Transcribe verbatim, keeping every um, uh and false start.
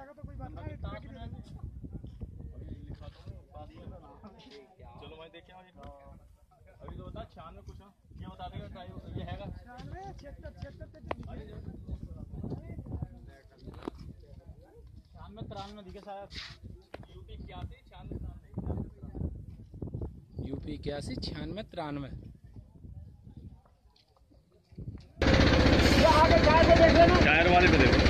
जाएगा तो कोई बात नहीं। चलो मैं देख अभी तो बता छियानवे कुछ ये बता देगा ये हैगा छियानवे छिहत्तर छिहत्तर छियानवे तिरानवे दिखे शायद। यूपी इक्यासी छियानवे यूपी इक्यासी छियानवे तिरानवे। टायर वाले पे देखो।